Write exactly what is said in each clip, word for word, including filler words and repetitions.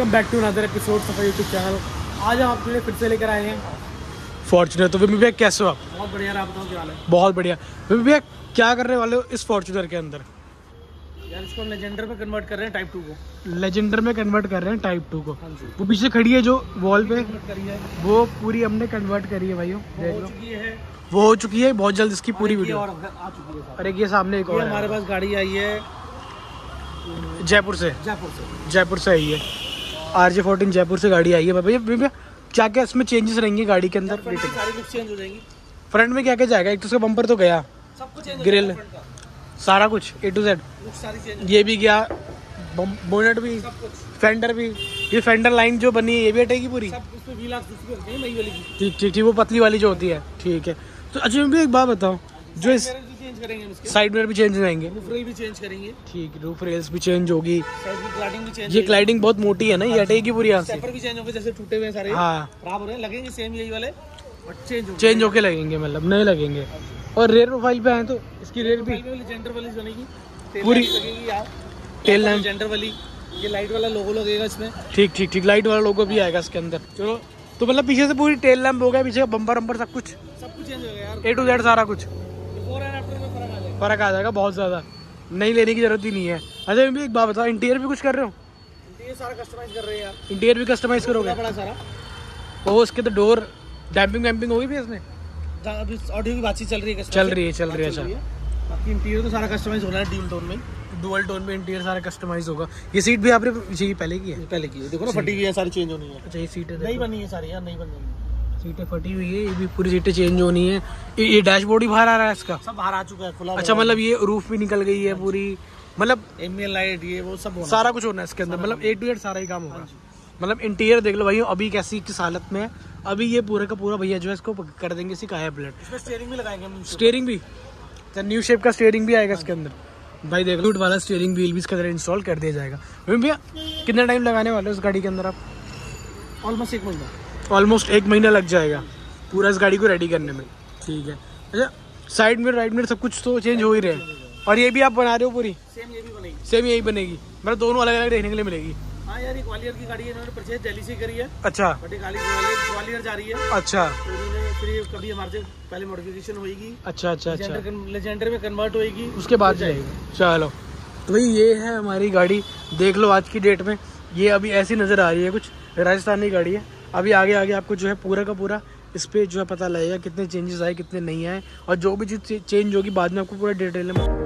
Welcome back to another episode of YouTube channel. आज हम आपके लिए फिर से लेकर आए हैं फॉर्च्यूनर। तो विमी भैया कैसे हो आप? बहुत बढ़िया, आप बताओ क्या हाल है? बहुत बढ़िया। विमी भैया क्या कर रने वाले हो इस फॉर्च्यूनर के अंदर? यार इसको हम लेजेंडर में कन्वर्ट कर रहे हैं, टाइप टू को। लेजेंडर में कन्वर्ट कर रहे हैं टाइप टू को। हाँ जी। वो पीछे खड़ी है जो वॉल पे, करी है वो पूरी हमने कन्वर्ट करी है भाइयों। देख हो लो, चुकी है, वो हो चुकी है बहुत जल्द इसकी पूरी वीडियो। और आ चुकी है। और एक ये सामने एक ये और हमारे पास गाड़ी आई है जयपुर से। जयपुर से जयपुर से आई है आर जे फोर्टीन जयपुर से गाड़ी आई है। भैया भैया क्या क्या इसमें चेंजेस रहेंगे गाड़ी के अंदर? फ्रंट की सारी लुक चेंज हो जाएंगी। फ्रंट में क्या क्या जाएगा? एक तो उसका बम्पर तो गया, सब कुछ चेंज, ग्रिल सारा कुछ ए टू जेड, लुक सारी चेंज, ये भी गया, बोनेट भी, सब कुछ, फेंडर भी। ये फेंडर लाइन जो बनी है ये भी हटेगी पूरी? सब इसमें व्हील आर्च दूसरी होती है नई वाली की। ठीक ठीक ठीक, वो पतली वाली जो होती है। ठीक है। तो अच्छा भी एक बात बताओ, जो इस मिरर भी चेंज करेंगे, इसके साइड मिरर भी चेंज हो जाएंगे, रूफ रेल भी चेंज करेंगे, ठीक, रूफ रेल्स भी चेंज होगी, साइड की क्लाडिंग भी चेंज। ये क्लाइडिंग बहुत मोटी है ना, ये हटेगी पूरी यहाँ से। स्टेपर भी चेंज होंगे, जैसे टूटे हुए हैं सारे, हाँ, खराब हो रहे हैं, लगेंगे सेम यही वाले और चेंज होंगे, चेंज होके लगेंगे, मतलब नए लगेंगे। और रेयर प्रोफाइल पे आए तो इसकी रेयर भी लेजेंडर वाली बनेगी, पूरी लगेगी यार, टेल लैंप, लेजेंडर वाली। ये लाइट वाला लोगो लगेगा इसमें। ठीक ठीक ठीक, लाइट वाला लोगो भी आएगा इसके अंदर। चलो, तो मतलब पीछे से पूरी टेल लैंप हो गया, पीछे का बम्पर बम्पर सब कुछ, सब कुछ चेंज हो गया यार, ए टू जेड सारा कुछ। बिफोर एंड आफ्टर में फर्क आ जाएगा, फर्क आ जाएगा बहुत ज्यादा, नहीं लेने की जरूरत ही नहीं है। अच्छा भी एक बात बताओ, इंटीरियर भी कुछ कर रहे हो? ये सारा कस्टमाइज कर रहे हैं यार, इंटीरियर भी कस्टमाइज करोगे? बड़ा सारा। वो उसके तो डोर डैम्पिंग वैम्पिंग होगी भी इसमें? अभी ऑडियो की बातचीत चल रही है, चल रही है चल रही है अच्छा। बाकी इंटीरियर तो सारा कस्टमाइज होना है, ड्यूल टोन में, डुअल टोन में इंटीरियर सारा कस्टमाइज होगा। ये सीट भी आपने ये पहले की है? पहले की है, देखो ना फटी हुई है, सारी चेंज होनी है। अच्छा, ये सीटें नई बनी है सारी यार, नई बन गई, सीटें फटी हुई है, ये भी पूरी सीटें चेंज होनी है। ये, ये डैशबोर्ड ही बाहर आ रहा है इसका? सब बाहर आ चुका है, खुला। अच्छा, मतलब ये रूफ भी निकल गई है पूरी, मतलब एम्बिएंट लाइट ये वो सब होना, सारा कुछ होना है इसके अंदर, मतलब ए टू जेड सारा ही काम होगा। मतलब इंटीरियर देख लो भाई अभी कैसी किस हालत में है। अभी ये पूरे का पूरा भैया जो है इसको कर देंगे इसी काया ब्लेड। इसमें स्टीयरिंग भी लगाएंगे हम, स्टीयरिंग भी, न्यू शेप का स्टीयरिंग भी आएगा इसके अंदर भाई। देख लो वाला स्टीयरिंग व्हील भी इसके अंदर इंस्टॉल कर दिया जाएगा। भैया कितना टाइम लगाने वाले हो इस गाड़ी के अंदर आप? ऑलमोस्ट एक महीना, ऑलमोस्ट एक महीना लग जाएगा पूरा इस गाड़ी को रेडी करने में। ठीक है। अच्छा, साइड में राइट में सब कुछ तो चेंज हो ही रहे हैं, और ये भी आप बना रहे हो पूरी? सेम ये भी बनेगी, सेम यही बनेगी, मतलब दोनों अलग अलग देखने के लिए मिलेगी। हाँ यार, ये ग्वालियर की गाड़ी है, इन्होंने परचेज दिल्ली से करी है। अच्छा, बट ये गाड़ी ग्वालियर ग्वालियर जा रही है। अच्छा तो इन्होंने फिर ये कभी हमारे से पहले मॉडिफिकेशन होगी, अच्छा अच्छा अच्छा, लेजेंडर में कन्वर्ट होगी, उसके बाद जाएगी। चलो, तो भाई ये है हमारी गाड़ी, देख लो आज की डेट में ये अभी ऐसी नज़र आ रही है, कुछ राजस्थानी गाड़ी है। अभी आगे आगे आपको जो है पूरा का पूरा इस पर जो है पता लगेगा कितने चेंजेस आए कितने नहीं आए, और जो भी चीज़ चेंज होगी बाद में आपको पूरा डिटेल में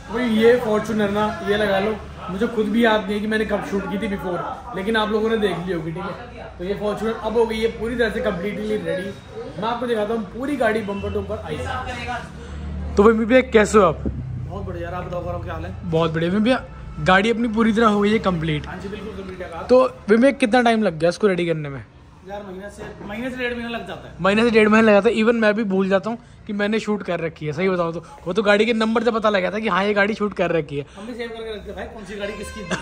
भाई ये फॉर्च्यूनर ना ये लगा लो, मुझे खुद भी याद नहीं है कि मैंने कब शूट की थी बिफोर, लेकिन आप लोगों ने देख ली होगी, ठीक है। तो ये फॉर्च्यूनर अब हो गई है पूरी तरह से कम्प्लीटली रेडी। मैं आपको दिखाता हूँ पूरी गाड़ी बम्पर टू बम्पर आई। तो भाई भैया कैसे हो आप? बहुत बढ़िया, आप बताओ गौरव क्या हाल है? बहुत बढ़िया भैया, गाड़ी अपनी पूरी तरह हो गई है कम्प्लीट। हाँ जी बिल्कुल कम्प्लीट है। तो भैया कितना टाइम लग गया इसको रेडी करने में? यार महीने से महीने से डेढ़ महीना लग जाता है। महीने से डेढ़ महीने लगा था। इवन मैं भी भूल जाता हूँ कि मैंने शूट कर रखी है, सही बताऊँ तो। वो तो गाड़ी के नंबर से पता लगा था कि हाँ ये गाड़ी शूट कर रखी है। हम भी सेव करके रखते हैं भाई, कौन सी गाड़ी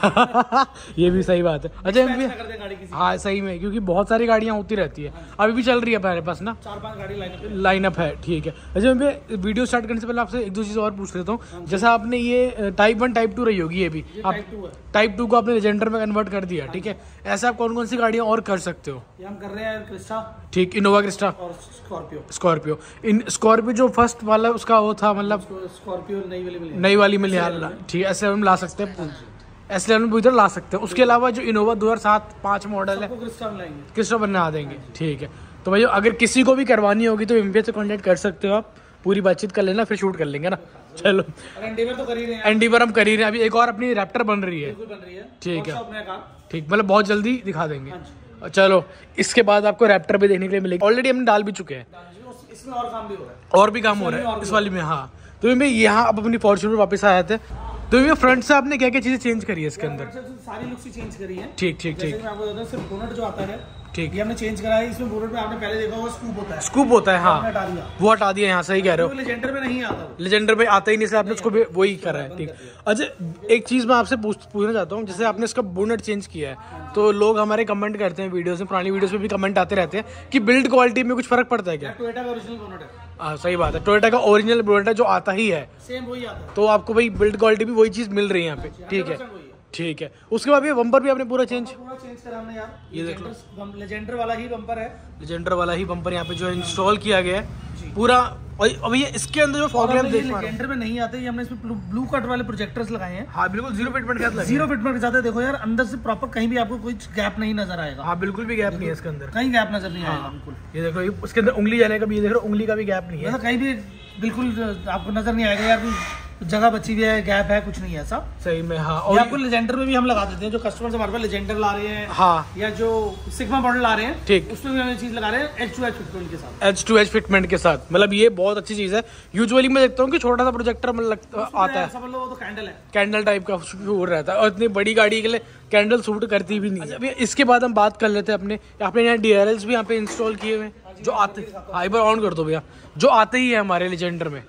किसकी। ये भी सही बात है। अच्छा ना कर दे गाड़ी किसी। हाँ सही में, क्योंकि बहुत सारी गाड़ियाँ होती रहती है। अभी भी चल रही है हमारे पास ना, चार पांच गाड़ी लाइन लाइनअप है, ठीक है। अच्छा मैं वीडियो स्टार्ट करने से पहले आपसे एक दो चीज़ और पूछ लेता हूँ। जैसा आपने ये टाइप वन टाइप टू रही होगी, ये भी आप टाइप टू है। टाइप टू को आपने लेजेंडर में कन्वर्ट कर दिया, ठीक है। ऐसा आप कौन कौन सी गाड़ियाँ और कर सकते हो? ये हम कर रहे हैं क्रिस्टा, ठीक, इनोवा क्रिस्टा और स्कॉर्पियो। स्कॉर्पियो इन स्कॉर्पियो जो फर्स्ट वाला उसका वो था, मतलब स्कॉर्पियो नई वाली मिली, नई वाली में लिहाजा, ठीक है। ऐसे हम ला सकते हैं, ऐसे हम उधर ला सकते हैं। उसके अलावा जो इनोवा दो हजार सात पाँच मॉडल है क्रिस्टा में लाएंगे, क्रिस्टा बना देंगे, ठीक है। तो भैया अगर किसी को भी करवानी होगी तो एमपीए से कॉन्टेक्ट कर सकते हो आप, पूरी बातचीत कर लेना, फिर शूट कर लेंगे ना। चलो एंडीवर तो कर ही रहे हैं, एंडीवर हम कर ही रहे हैं। अभी एक और अपनी रैप्टर बन रही है, बन रही है, ठीक है, और सब नया कार। ठीक, मतलब बहुत जल्दी दिखा देंगे। चलो इसके बाद आपको रैप्टर भी देखने के लिए मिलेगी। ऑलरेडी हमने डाल भी चुके हैं, इसमें और काम भी हो रहा है, और भी काम हो रहा है इस वाली में। हाँ तो मैं यहाँ अब अपनी फॉर्च्यूनर वापस आए थे। तो ये फ्रंट से आपने क्या क्या चीजें चेंज करी है इसके अंदर? सारी लुक्स चेंज करी है। ठीक ठीक ठीक, मैं आपको बताता हूं, सिर्फ बोनट जो आता है, ठीक, ये हमने चेंज करा है। इसमें बोनट में आपने पहले देखा होगा स्कूप होता है, स्कूप होता है, हाँ हटा दिया, वो हटा दिया यहाँ, सही कह रहे हो। लेजेंडर में नहीं आता, लेजेंडर में आता ही नहीं, से आपने उसको भी वही करा है, ठीक। अच्छा एक चीज मैं आपसे पूछ पूछना चाहता हूँ, जैसे आपने इसका बोनट चेंज किया है तो लोग हमारे कमेंट करते हैं वीडियोस में, पुरानी वीडियोस में भी कमेंट आते रहते हैं कि बिल्ड क्वालिटी में कुछ फर्क पड़ता है क्या? टोयोटा का ओरिजिनल बोनट है। हाँ सही बात है, टोयोटा का ओरिजिनल बोनट है जो आता ही है, सेम वही आता है। तो आपको भाई बिल्ड क्वालिटी भी वही चीज मिल रही है यहाँ पे, ठीक है ठीक है। उसके बाद ये बम्पर भी आपने पूरा चेंज पूरा चेंज करा हमने यार, ये देख लो, लेजेंडर वाला ही बम्पर है, लेजेंडर वाला ही बम्पर यहाँ पे जो इंस्टॉल किया गया है पूरा। और अब ये इसके अंदर जो फॉग लैंप देख पा रहे हैं, लेजेंडर में नहीं आते, ये हमने इसमें ब्लू कट वाले प्रोजेक्टर्स लगाए हैं। हाँ बिल्कुल जीरो फिटमेंट के साथ लगे, जीरो फिटमेंट के साथ है। देखो यार अंदर से प्रॉपर कहीं भी आपको कोई गैप नहीं नजर आएगा। हाँ बिल्कुल भी गैप नहीं है इसके अंदर, कहीं गैप नजर नहीं आएगा बिल्कुल। ये देखो ये उसके अंदर उंगली जाने का भी, ये देख रहे हो उंगली का भी गैप नहीं है, मतलब कहीं भी बिल्कुल आपको नजर नहीं आएगा यार जगह बची हुई है, गैप है, कुछ नहीं है ऐसा, सही में। हाँ और आपको लेजेंडर में भी हम लगा देते हैं, जो कस्टमर्स हमारे पास लेजेंडर ला रहे हैं, हाँ, या जो सिग्मा मॉडल ला रहे हैं, ठीक, उसमें भी हम ये चीज लगा रहे हैं एच टू एच फिटमेंट के साथ। एच टू एच फिटमेंट के साथ, मतलब ये बहुत अच्छी चीज है। यूजुअली मैं देखता हूँ कि छोटा सा प्रोजेक्टर मतलब आता है, समझ लो वो तो कैंडल है, कैंडल टाइप का शूट रहता है, और इतनी बड़ी गाड़ी के लिए कैंडल शूट करती भी नहीं है। इसके बाद हम बात कर लेते हैं अपने अपने यहाँ डी आर एल्स भी यहाँ पे इंस्टॉल किए हुए हैं जो आते, हाँ एक बार ऑन कर दो भैया, जो आते ही है हमारे लेजेंडर में।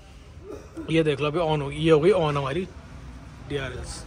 ये देख लो अभी ऑन होगी, ये हो गई ऑन हमारी डी आर एल्स।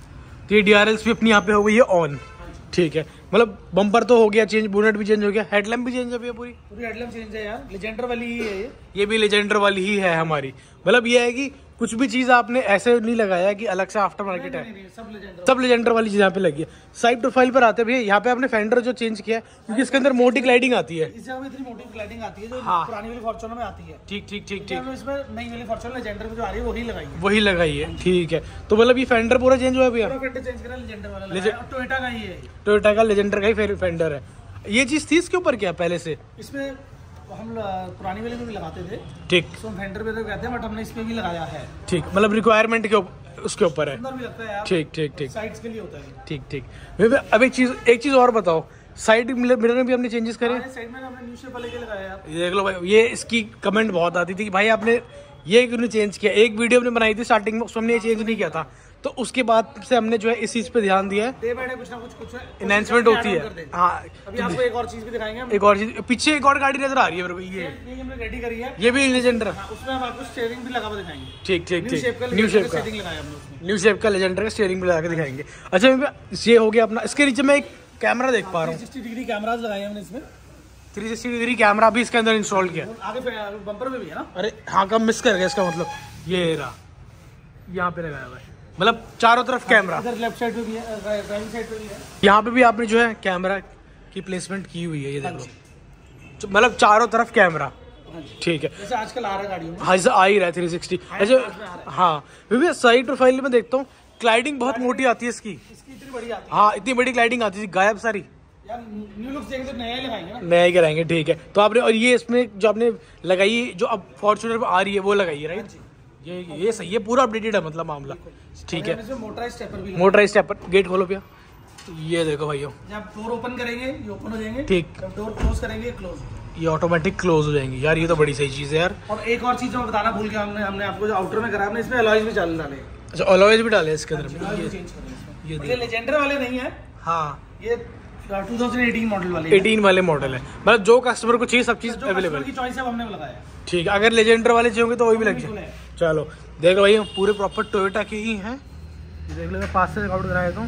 तो ये डी आर एल्स भी अपनी यहाँ पे हो गई है ऑन, ठीक है। मतलब बम्पर तो हो गया चेंज, बोनट भी चेंज हो गया, हेडलैम्प भी चेंज है भैया, पूरी पूरी हेडलैम्प चेंज है यार, लेजेंडर वाली ही है ये ये भी लेजेंडर वाली ही है हमारी। मतलब ये है कि कुछ भी चीज आपने ऐसे नहीं लगाया कि अलग से आफ्टर मार्केट है, सब लेजेंडर, सब लेजेंडर वाली चीज यहाँ पे लगी है। साइड प्रोफाइल पर आते भैया, यहाँ पे आपने फेंडर जो चेंज किया है क्योंकि इसके अंदर मोटी ग्लाइडिंग आती है, इस जगह में इतनी मोटी ग्लाइडिंग आती है जो हाँ, पुरानी वाली फॉर्च्यूनर में आती है, ठीक ठीक ठीक ठीक, इसमें नई वाली फॉर्च्यूनर लेजेंडर में जो आ रही है वही लगाई है, वही लगाई है, ठीक है। तो मतलब ये फेंडर पूरा चेंज हुआ है भैया, फेंडर चेंज करा, लेजेंडर वाला लगाया, और टोयोटा का ही है, टोयोटा का लेजेंडर का ही फेंडर है। ये चीज थी इसके ऊपर क्या पहले से? इसमें हम पुरानी वाले में भी लगाते थे, ठीक, तो हम फेंडर पे तो कहते हैं, बट हमने इसमें भी लगाया है, ठीक, मतलब रिक्वायरमेंट के उसके ऊपर है, सुंदर भी लगता है यार, ठीक ठीक ठीक, साइड्स के लिए होता है, ठीक ठीक। अब एक चीज एक चीज और बताओ, साइड मिरर में भी हमने चेंजेस करे, साइड में हमने न्यू शेप वाले के लगाया यार, ये देख लो भाई, ये इसकी कमेंट बहुत आती थी कि भाई आपने ये क्यों नहीं चेंज किया। एक वीडियो हमने बनाई थी स्टार्टिंग में, उसमें हमने ये चेंज नहीं किया था, तो उसके बाद से हमने जो है इस चीज पे ध्यान दिया है, डे बाय डे कुछ ना कुछ कुछ एनहांसमेंट होती है। हाँ अभी आपको एक और चीज भी दिखाएंगे, एक और चीज पीछे एक और गाड़ी नजर आ रही है मेरे को, ये ये हमने रेडी करी है, ये भी लेजेंडर, उसमें हम आपको स्टीयरिंग भी लगा के दिखाएंगे, ठीक ठीक ठीक, न्यू शेप का न्यू शेप का लेजेंडर का स्टीयरिंग भी लगा के दिखाएंगे। अच्छा ये हो गया अपना, इसके नीचे मैं एक कैमरा देख पा रहा हूँ, सिक्सटी डिग्री कैमरास लगाए हमने इसमें, थ्री सिक्सटी डिग्री कैमरा भी इसके अंदर इंस्टॉल किया, आगे बम्पर में भी है ना। अरे हाँ कब मिस कर गया इसका मतलब, ये रहा यहाँ पे लगाया हुआ है, मतलब चारों तरफ कैमरा, इधर लेफ्ट साइड पे भी है, राइट साइड पे भी है, यहाँ पे भी आपने जो है कैमरा की प्लेसमेंट की हुई है, ये देख लो, मतलब चारों तरफ कैमरा, ठीक है, जैसे आजकल आ रहा है गाड़ियों में, हाँ जैसे आ ही रहा है थ्री सिक्सटी। अच्छा हाँ भैया साइड प्रोफाइल में देखता हूँ ग्लाइडिंग बहुत मोटी आती है इसकी, इसकी इतनी बड़ी आती है, हाँ इतनी बड़ी ग्लाइडिंग आती है, गायब सारी यार, न्यू लुक्स देंगे तो नया ही लगाएंगे ना, नया ही कराएंगे, ठीक है। तो आपने और ये इसमें जो आपने लगाई जो अब फॉर्च्यूनर पे आ रही है वो लगाई है, राइट, ये ये सही है, पूरा अपडेटेड है मतलब मामला। ठीक है, मोटराइज स्टेपर भी, मोटराइज स्टेपर। गेट खोलो भैया, ये देखो भाइयों, जब डोर ओपन करेंगे ये ओपन हो जाएंगे, ठीक, जब डोर क्लोज करेंगे क्लोज, ये ऑटोमेटिक क्लोज हो जाएंगी। यार ये तो बड़ी सही चीज़ है यार। और एक और चीज़ मैं बताना भूल गया, हमने हमने आपको जो आउटर में करा हमने इसमें अलॉयज भी डाल डाले। अच्छा, अलॉयज भी डाले इसके अंदर। ये ये लेजेंडर वाले नहीं है, हाँ ये दो हज़ार अठारह मॉडल वाले अठारह वाले मॉडल है, मतलब जो कस्टमर को चाहिए सब चीज़ अवेलेबल की चॉइस है, हमने लगाया। ठीक है, अगर लेजेंडर वाले चाहिए तो वही भी लग जाए। चलो देख लो भाई, पूरे प्रॉपर टोयोटा के ही हैं। देख लो, मैं पास से रिकॉर्ड करा देता हूँ।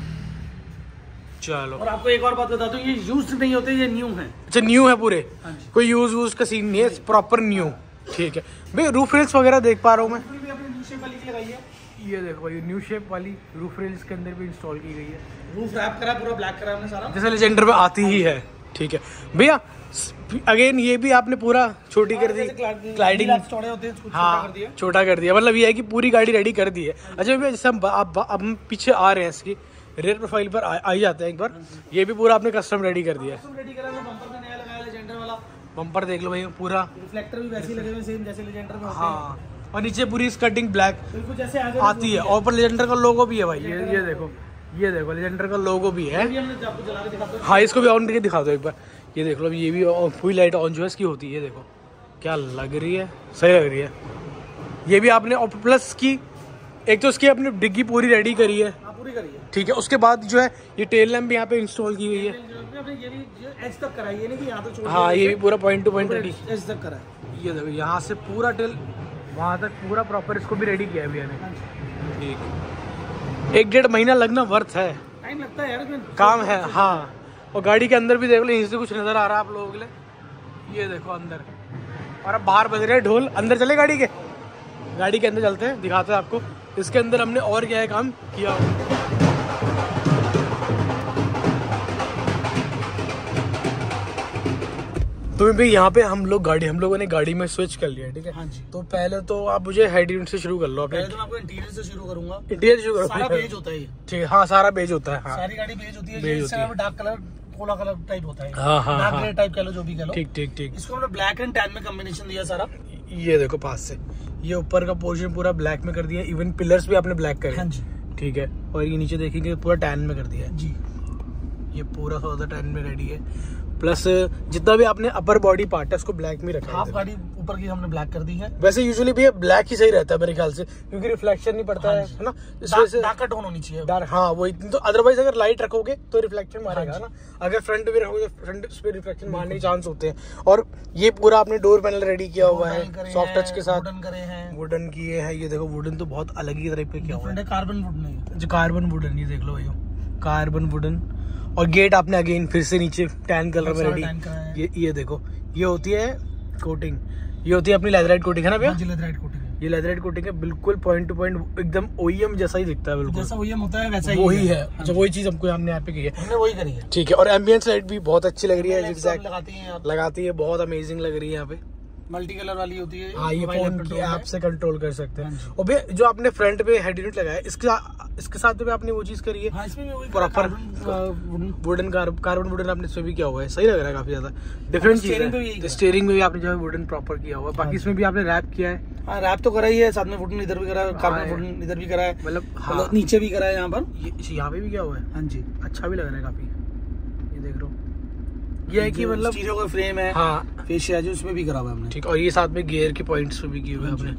चलो, और आपको एक और बात बता दूं, ये यूज नहीं होते, ये न्यू है। अच्छा, न्यू है पूरे, कोई यूज वूज का सीन नहीं है, प्रॉपर न्यू। ठीक है भाई, रूफ रेल्स वगैरह देख पा रहा हूँ मैं। भी अपनी न्यू शेप वाली की लगाई है, ये देखो भाई, न्यू शेप वाली रूफ रेल्स के अंदर भी इंस्टॉल की गई है। रूफ रैप करा, पूरा ब्लैक करा हमने सारा, जैसे लेजेंडर में आती ही है। ठीक है भैया, अगेन ये भी आपने पूरा छोटी कर दी, ग्लाइडिंग चौड़े होते हैं, हाँ छोटा कर दिया, मतलब ये है कि पूरी गाड़ी रेडी कर दी है। अच्छा भैया, जैसे हम अब हम पीछे आ रहे हैं, इसकी रेयर प्रोफाइल पर आ ही जाते हैं एक बार, ये भी पूरा आपने कस्टम रेडी कर दिया है। रेडी करा है, बम्पर में नया लगाया लेजेंडर वाला, बम्पर देख लो भाई, पूरा रिफ्लेक्टर भी वैसे ही लगे हुए सेम जैसे लेजेंडर में होते हैं। हाँ, और नीचे पूरी स्कर्टिंग ब्लैक बिल्कुल जैसे आगे आती है, और ऊपर लेजेंडर का लोगो भी है भाई। ये ये देखो, ये देखो लेजेंडर का लोगो भी है। हाँ, इसको भी ऑन करके दिखा दो एक बार। ये देख लो, ये भी फुल लाइट ऑन जो है इसकी होती है। ये देखो क्या लग रही है, सही लग रही है। ये भी आपने, और प्लस की एक तो इसकी अपनी डिग्गी पूरी रेडी करी है, पूरी करी है। ठीक है, उसके बाद जो है ये टेल लैम्प भी यहाँ पे इंस्टॉल की गई है। ये भी एज तक करा है, ये नहीं कि यहाँ तो छोड़, हाँ ये भी पूरा point to point ready edge तक करा है। ये देखो, यहाँ से पूरा टेल वहाँ तक पूरा प्रॉपर इसको भी रेडी किया है भैया ने। ठीक, एक डेढ़ महीना लगना वर्थ है, टाइम लगता है यार, काम है। हाँ, और गाड़ी के अंदर भी देख लो, यहीं से कुछ नजर आ रहा है आप लोगों के लिए। ये देखो अंदर, और अब बाहर बज रहे हैं ढोल। अंदर चले गाड़ी के, गाड़ी के अंदर चलते हैं, दिखाते हैं आपको इसके अंदर हमने और क्या है काम किया। तो भी यहाँ पे हम लोग गाड़ी हम लोगों ने गाड़ी में स्विच कर लिया, ठीक है। हाँ जी। तो पहले तो आप मुझे हेड यूनिट से शुरू कर लो। पहले तो मैं आपको इंटीरियर से शुरू करूंगा। इंटीरियर शुरू करो, सारा बेज होता है ये। ठीक है, हाँ सारा बेज होता है। हाँ, सारी गाड़ी बेज होती है, बेज होती है। Dark colour, cola colour type होता है। हाँ हाँ डार्क हाँ, ग्रे टाइप कह लो, जो भी कह लो। ठीक ठीक ठीक। इसको हमने ब्लैक एंड टैन में कॉम्बिनेशन दिया सारा। ये देखो पास से, ये ऊपर का पोर्शन पूरा ब्लैक में कर दिया, इवन पिलर्स भी आपने ब्लैक करे। हाँ जी। ठीक है, और ये नीचे देखेंगे पूरा टैन में कर दिया है जी। ये पूरा सौदा टैन में रेडी है। प्लस जितना भी आपने अपर बॉडी पार्ट है उसको ब्लैक में रखा है। हाफ गाड़ी ऊपर की हमने ब्लैक कर दी है। वैसे यूजुअली भी ब्लैक ही सही रहता है मेरे ख्याल से, क्योंकि रिफ्लेक्शन नहीं पड़ता है, है ना, इस वजह से डार्क टोन होनी चाहिए। डार्क, हाँ वही तो। अदरवाइज अगर लाइट रखोगे तो रिफ्लेक्शन मारेगा ना, अगर फ्रंट भी रखोगे तो फ्रंट पे रिफ्लेक्शन मारने के चांस होते हैं। और ये पूरा आपने डोर पैनल रेडी किया हुआ है सॉफ्ट टच के साथ, वुडन करे हैं, वुडन किए हैं। ये देखो वुडन तो बहुत अलग ही तरह पे किया हुआ है, कार्बन वुडन, जो कार्बन वुडन, ये देख लो भाई, कार्बन वुडन। और गेट आपने अगेन फिर से नीचे टैन कलर में रेडी। ये ये देखो, ये होती है कोटिंग, ये होती है अपनी लेदराइट कोटिंग, है ना भैया? लेदराइट कोटिंग, ये लेदराइट कोटिंग है, बिल्कुल पॉइंट टू पॉइंट एकदम ओईएम जैसा ही दिखता है, बिल्कुल जैसा ओईएम होता है वैसा ही वही है। अच्छा, वही चीज हमको हमने यहाँ पे की है, हमने वही करी है। ठीक है। और एम्बियंस लाइट भी बहुत अच्छी लग रही है, लगाती है लगाती है, बहुत अमेजिंग लग रही है यहाँ पे। मल्टी कलर वाली होती है। हाँ, ये फोन की ऐप से कंट्रोल कर सकते हैं। और भैया जो आपने फ्रंट पे हेड यूनिट लगाया है, इसके इसके साथ भी आपने वो चीज करी है। हाँ, इसमें भी प्रॉपर वुडन कार्बन वुडन आपने इसमें भी किया हुआ है, सही लग रहा है काफी ज्यादा डिफरेंट चीज है। स्टीयरिंग में भी आपने जो है वुडन प्रॉपर किया हुआ है, बाकी इसमें भी आपने रैप किया है। हाँ, रैप तो करा ही है, साथ में वुडन इधर भी करा है, कार्बन वुडन इधर भी करा है, मतलब नीचे भी करा है, यहाँ पर यहाँ पे भी किया हुआ है। हाँ जी, अच्छा भी लग रहा है काफी, ये देख लो। ये है कि मतलब स्टीरियो का फ्रेम है, हाँ फेशिया जो उसमें भी करा हुआ है हमने, ठीक। और ये साथ में गियर के पॉइंट्स भी किए हुए हैं आपने।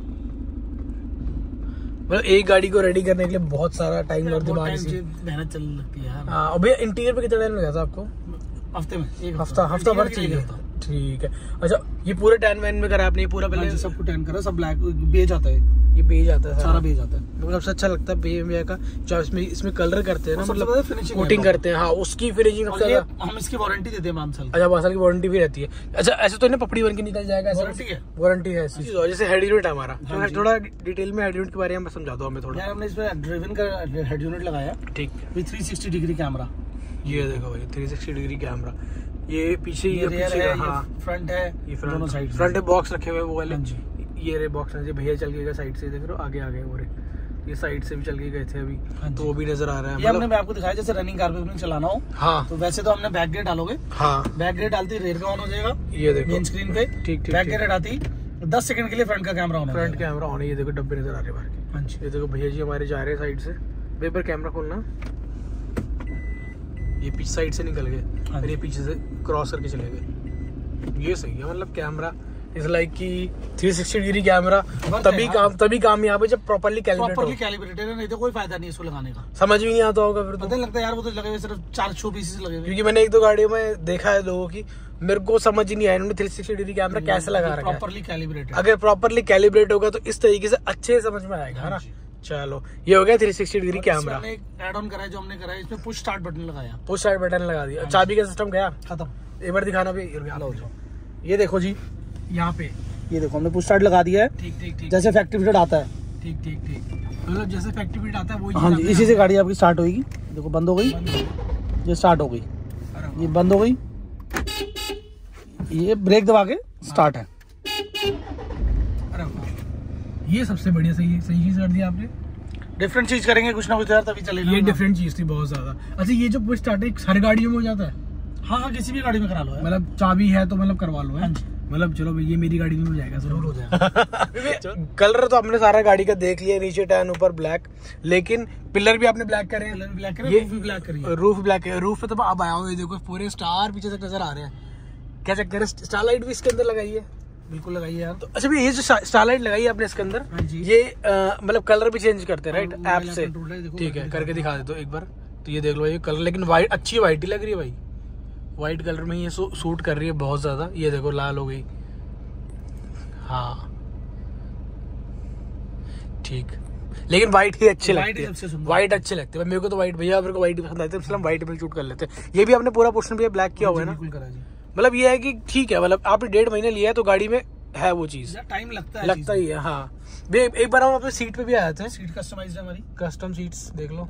मतलब एक गाड़ी को रेडी करने के लिए बहुत सारा टाइम और दिमाग मेहनत चल लगती है। हाँ, और भैया इंटीरियर पे कितना टाइम लगा था आपको? हफ्ते में, एक हफ्ता हफ्ता भर चाहिए, ठीक है। अच्छा, ये पूरे टैन वैन में करा आपने पूरा? पहले सब कुछ टैन करा, सब ब्लैक बेज आता है, ये बेज आता है, सारा बेज आता है। मतलब सबसे अच्छा लगता है बी का जो इसमें इसमें कलर करते हैं ना, मतलब कोटिंग करते हैं। हाँ, उसकी फिनिशिंग सबसे ज्यादा। हम इसकी वारंटी देते हैं पाँच साल। अच्छा, पाँच साल की वारंटी भी रहती है। अच्छा, ऐसे तो इन्हें पपड़ी बन के निकल जाएगा, वारंटी है, वारंटी है। जैसे हेड यूनिट है हमारा, थोड़ा डिटेल में हेड यूनिट के बारे में समझा दो हमें थोड़ा। यार हमने इसमें ड्रिवन का हेड यूनिट लगाया, ठीक, with three sixty degree camera. ये देखो भाई, थ्री सिक्सटी डिग्री कैमरा। ये पीछे ये रियर है, हाँ, फ्रंट है, ये दोनों साइड फ्रंट बॉक्स रखे हुए वो वाले। ये रे बॉक्स है, भैया चल के साइड से देख रहे हो, आगे आगे वो रे, ये साइड से भी चल के गए थे अभी, तो वो भी नजर आ रहा है। ये हमने मैं आपको दिखाया, जैसे रनिंग कार पे चलाना हो, हाँ, तो वैसे तो हमने बैक गेट डालोगे, हाँ, बैक गेट डालती रेयर का ऑन हो जाएगा, ये देखो मेन स्क्रीन पे, ठीक ठीक, बैक गेट हटाती दस सेकंड के लिए फ्रंट का कैमरा ऑन है। फ्रंट कैमरा ऑन है। ये देखो डब्बे नजर आ रहे हैं बाहर के। हाँ जी, ये देखो भैया जी हमारे जा रहे हैं साइड से। वे पर कैमरा खोलना, ये पीछे साइड से निकल गए और ये पीछे से क्रॉस करके चले गए। ये सही है, मतलब कैमरा इज लाइक कि थ्री सिक्सटी डिग्री कैमरा तभी काम तभी काम यहाँ पे जब प्रॉपर्ली प्रॉपर्ली कैलिब्रेटेड है, नहीं तो कोई फायदा नहीं इसको लगाने का। समझ भी नहीं आता होगा फिर तो। पता लगता है यार वो तो लगे हुए सिर्फ चार शो पीसेस लगे हुए। क्योंकि मैंने एक दो गाड़ियों में देखा है लोगों की, मेरे को समझ ही नहीं आया इन्होंने थ्री सिक्सटी डिग्री कैमरा कैसे लगा रखा है। प्रॉपर्ली कैलिब्रेटेड, अगर प्रॉपर्ली कैलिब्रेट होगा तो इस तरीके से अच्छे समझ में आएगा, है ना। चलो ये हो गया three sixty degree camera. Add on करा है जो हमने करा है, इसमें पुश स्टार्ट बटन लगाया, पुश स्टार्ट बटन लगा दिया। चाबी का सिस्टम गया खत्म। एक बार दिखाना भी। ये देखो जी, यहाँ पे ये देखो हमने पुश स्टार्ट लगा दिया है। ठीक ठीक ठीक, जैसे फैक्ट्री फिटेड आता है। ठीक ठीक ठीक, मतलब जैसे फैक्ट्री फिट आता है वो। हाँ जी, इसी से गाड़ी आपकी स्टार्ट होगी। देखो बंद हो गई, ये स्टार्ट हो गई, ये बंद हो गई, ये ब्रेक दबा के स्टार्ट है। अरे ये सबसे बढ़िया सही सही चीज कर दी आपने। डिफरेंट चीज करेंगे कुछ ना कुछ यार तभी चलेगा। ये डिफरेंट चीज थी बहुत ज्यादा। अच्छा ये जो पुश स्टार्ट है हर गाड़ियों में हो जाता है? हाँ हाँ, किसी भी गाड़ी में करा लो, मतलब चाबी है तो मतलब करवा लो। मतलब चलो भाई ये मेरी गाड़ी में हो जाएगा, जरूर हो जाएगा। कलर तो आपने सारा गाड़ी का देख लिया, नीचे टैन ऊपर ब्लैक, लेकिन पिलर भी आपने ब्लैक करे हैं। ब्लैक करे, रूफ भी ब्लैक करिए। रूफ ब्लैक है, रूफ पे तो अब आया हो, ये देखो पूरे स्टार पीछे तक नजर आ रहे हैं। क्या चक्कर है, स्टार लाइट भी इसके अंदर लगाई है? बिल्कुल लगाइए यार। तो अच्छा भाई ये जो स्टार लाइट लगाई है आपने इसके अंदर, ये मतलब कलर भी चेंज करते हैं राइट ऐप से? ठीक है, करके दिखा दे दो एक बार। तो ये देख लो ये कलर, लेकिन वाइट अच्छी वाइट ही लग रही है भाई, व्हाइट कलर में ये सूट कर रही है बहुत ज्यादा। ये देखो लाल हो गई, हाँ ठीक, लेकिन व्हाइट ही अच्छे लगते हैं, व्हाइट अच्छे लगते हैं। मेरे को तो व्हाइट, भैया मेरे को व्हाइट पसंद आते हैं, इसलिए हम व्हाइट में शूट कर लेते हैं। ये भी आपने पूरा पोर्शन भी ब्लैक किया हुआ है ना? मतलब ये है कि ठीक है, मतलब आपने डेढ़ महीने लिया है तो गाड़ी में है वो चीज, टाइम लगता है लगता ही है। हाँ एक बार हम अपने सीट पे भी आए थे, सीट कस्टमाइज्ड है हमारी, कस्टम सीट्स देख लो।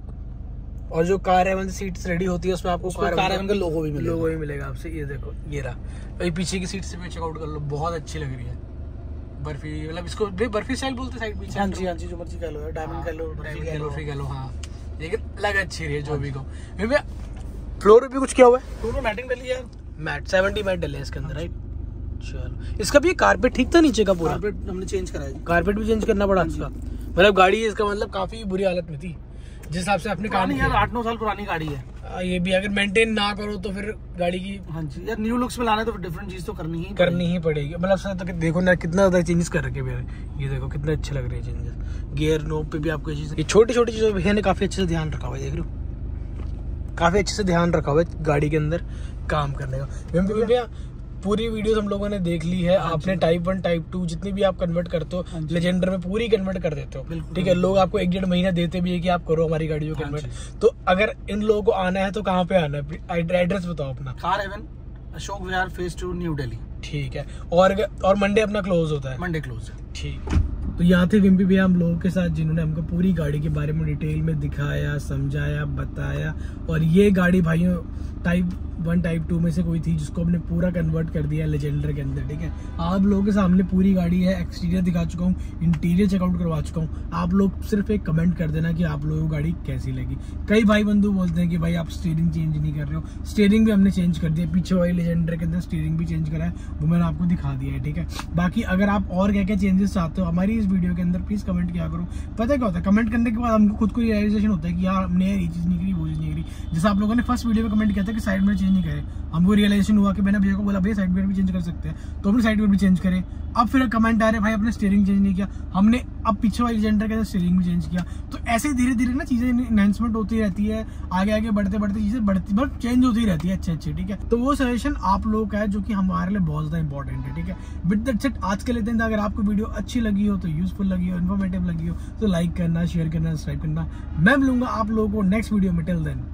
और जो कार है मतलब सीट्स रेडी होती है उसमें आपको कार है का लोगो भी मिलेगा, लोगो भी मिलेगा आपसे। ये देखो ये रहा भाई, पीछे की सीट से भी चेकआउट कर लो, बहुत अच्छी लग रही है। बर्फी, मतलब इसको बर्फी स्टाइल बोलते हैं साइड पीछे। हाँ जी हाँ जी, जो मर्जी कह लो, डायमंड कह लो, बर्फी कह लो, हाँ लेकिन लग अच्छी रही है जो भी को। भैया फ्लोर पे भी कुछ किया हुआ है? फ्लोर में मैटिंग डली है, मैट सेवेंटी मैट डले इसके अंदर राइट। चलो इसका भी कारपेट ठीक था नीचे का पूरा? कारपेट हमने चेंज कराया, कारपेट भी चेंज करना पड़ा इसका। मतलब गाड़ी इसका मतलब काफी बुरी हालत में थी जिस हिसाब से आपने काम किया। आठ नौ साल पुरानी गाड़ी है। आ, ये भी अगर मेंटेन ना करो तो फिर गाड़ी की, हाँ जी यार, न्यू लुक्स में लाना है तो डिफरेंट चीज तो करनी ही करनी ही पड़ेगी। मतलब सर तो देखो ना कितना ज्यादा चेंजेस कर रखे भैया, ये देखो कितने अच्छे लग रहे हैं चेंजेस। गियर नोब पे भी आपको चीज, ये छोटी छोटी चीजों भैया ने काफी अच्छे से ध्यान रखा हुआ है, देख रहे हो काफी अच्छे से ध्यान रखा हुआ है गाड़ी के अंदर काम करने का। भैया पूरी वीडियोस हम लोगों ने देख ली है, आपने टाइप वन टाइप टू जितनी भी आप कन्वर्ट करते हो लेजेंडर में पूरी कन्वर्ट कर देते हो, ठीक है। लोग आपको एक डेढ़ महीना देते भी है कि आप करो हमारी गाड़ियों कन्वर्ट। तो अगर इन लोगों को आना है तो कहाँ पे आना है, एड्रेस बताओ अपना। Car Haven, Ashok Vihar phase two, new Delhi. ठीक है, और और मंडे अपना क्लोज होता है? मंडे क्लोज है। ठीक, तो यहाँ थे विम्पी भैया हम लोगों के साथ, जिन्होंने हमको पूरी गाड़ी के बारे में डिटेल में दिखाया, समझाया, बताया। और ये गाड़ी भाइयों टाइप वन टाइप टू में से कोई थी जिसको हमने पूरा कन्वर्ट कर दिया लेजेंडर के अंदर, ठीक है। आप लोगों के सामने पूरी गाड़ी है, एक्सटीरियर दिखा चुका हूँ, इंटीरियर चेकआउट करवा चुका हूँ। आप लोग सिर्फ एक कमेंट कर देना कि आप लोगों को गाड़ी कैसी लगी। कई भाई बंधु बोलते हैं कि भाई आप स्टीयरिंग चेंज नहीं कर रहे हो, स्टीयरिंग भी हमने चेंज कर दिया, पीछे वाली लेजेंडर के अंदर स्टीयरिंग भी चेंज करा है, वो मैंने आपको दिखा दिया है, ठीक है। बाकी अगर आप और क्या क्या चेंजेस चाहते हो हमारी इस वीडियो के अंदर, प्लीज कमेंट किया करो। पता क्या होता है, कमेंट करने के बाद हमको खुद को रियलाइजेशन होता है कि यार हमने ये चीज नहीं करी, वो चीज नहीं करी। जैसे आप लोगों ने फर्स्ट वीडियो में कमेंट किया था कि साइड में चेंज नहीं करे, हमको रियलाइजेशन हुआ कि मैंने भैया को बोला भैया साइड मिरर भी चेंज कर सकते हैं, तो हमने साइड मिरर भी चेंज करे। अब फिर कमेंट आ रहे भाई अपने स्टीयरिंग चेंज नहीं किया, हमने अब पीछे वाली लेजेंडर के अंदर स्टीयरिंग भी चेंज किया। तो ऐसे धीरे धीरे ना चीजें एनहांसमेंट होती रहती है, आगे आगे बढ़ते बढ़ते चीजें बढ़ती बट चेंज होती रहती है अच्छे अच्छे, ठीक है। तो वो सजेशन आप लोगों का है जो कि हमारे लिए बहुत ज्यादा इंपॉर्टेंट है, ठीक है। विद दैट सेड आज के लेते हैं, अगर आपको वीडियो अच्छी लगी हो तो यूजफुल लगी हो, इन्फॉर्मेटिव लगी हो तो लाइक करना, शेयर करना, सब्सक्राइब करना। मैं मिलूंगा आप लोगों को नेक्स्ट वीडियो में, टिल देन